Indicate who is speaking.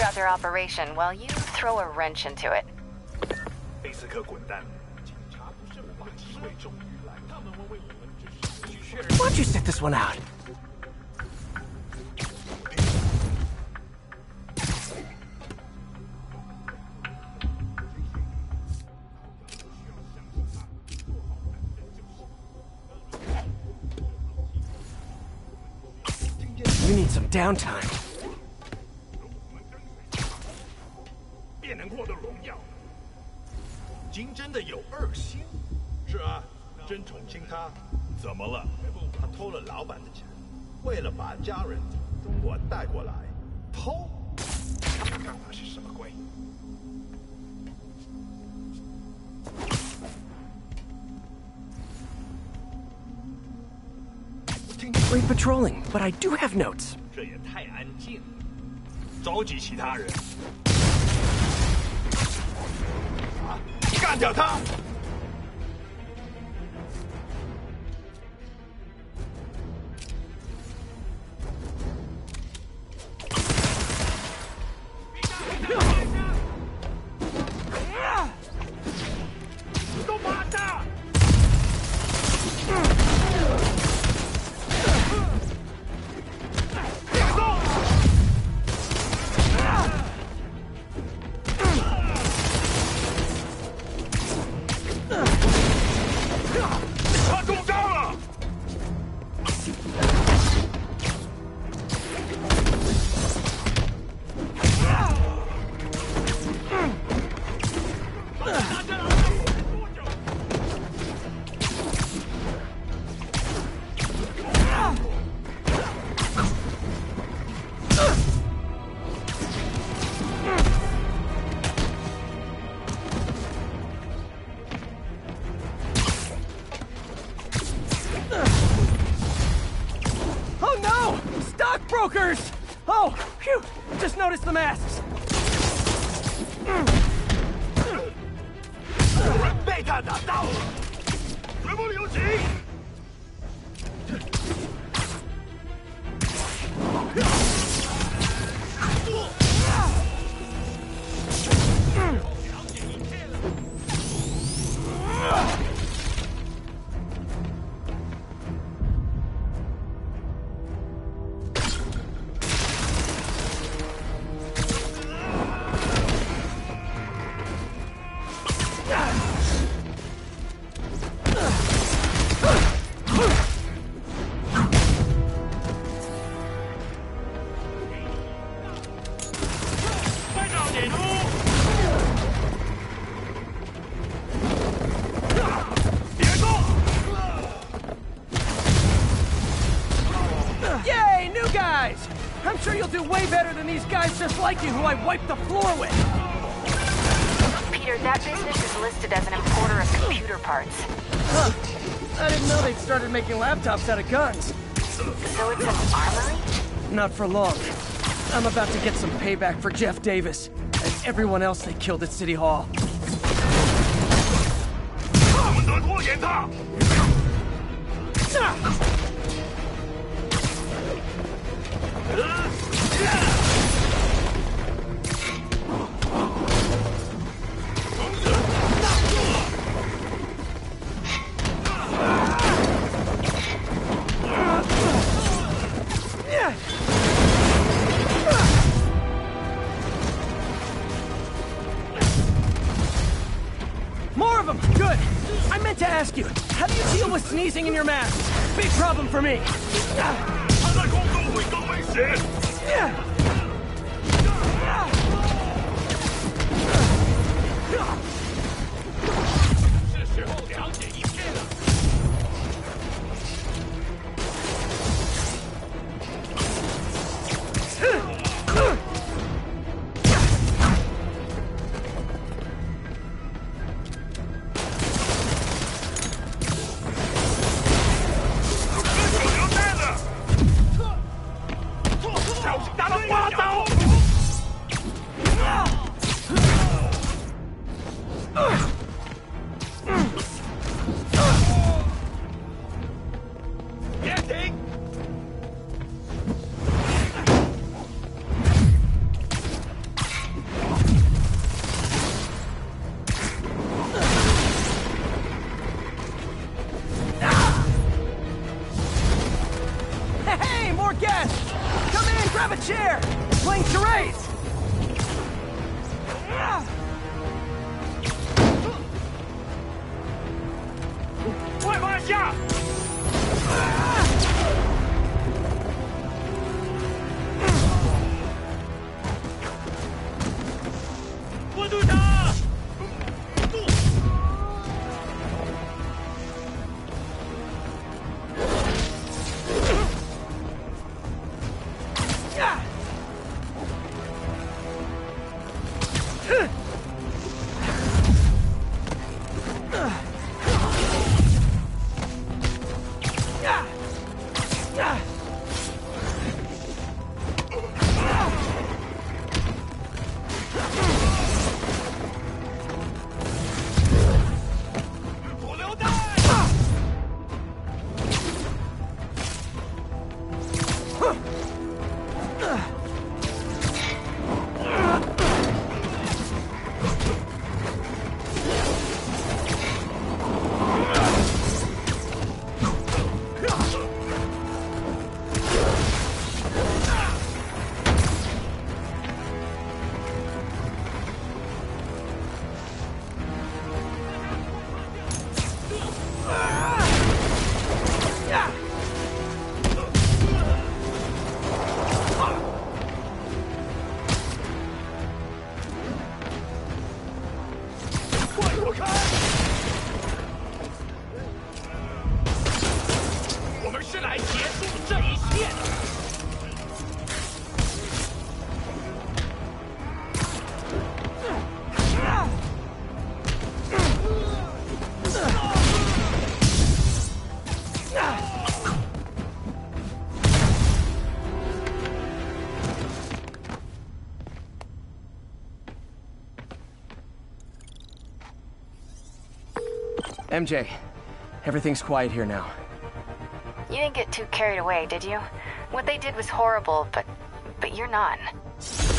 Speaker 1: out their operation while you throw a wrench into it.
Speaker 2: Why don't you sit this one out? You need some downtime.
Speaker 3: 变能获得荣耀。金真的有2星？是啊，真宠幸他。怎么了？他偷了老板的钱，为了把家人中国带过来，偷？那是什么鬼？
Speaker 2: Great patrolling, but I do have notes.
Speaker 3: 这也太安静了，召集其他人，干掉他！都马上！
Speaker 2: Stockbrokers! Oh, phew! Just noticed the masks.
Speaker 3: 有人被他打到了，绝不留情！
Speaker 2: Yay, new guys! I'm sure you'll do way better than these guys just like you who I wiped the floor with.
Speaker 1: Peter, that business is listed as an importer of computer parts.
Speaker 2: Huh. I didn't know they'd started making laptops out of guns.
Speaker 1: So it's an armory?
Speaker 2: Not for long. I'm about to get some payback for Jeff Davis and everyone else they killed at City Hall.
Speaker 3: 他们得拖延他！
Speaker 2: More of them! Good! I meant to ask you, how do you deal with sneezing in your mask? Big problem for me.
Speaker 3: 他在空中会更危险。 是时候了解一切了。 小心打到我！ 不留弹！滚开！我们是来结束这一切的。
Speaker 2: MJ, everything's quiet here now.
Speaker 1: You didn't get too carried away, did you? What they did was horrible, but you're not.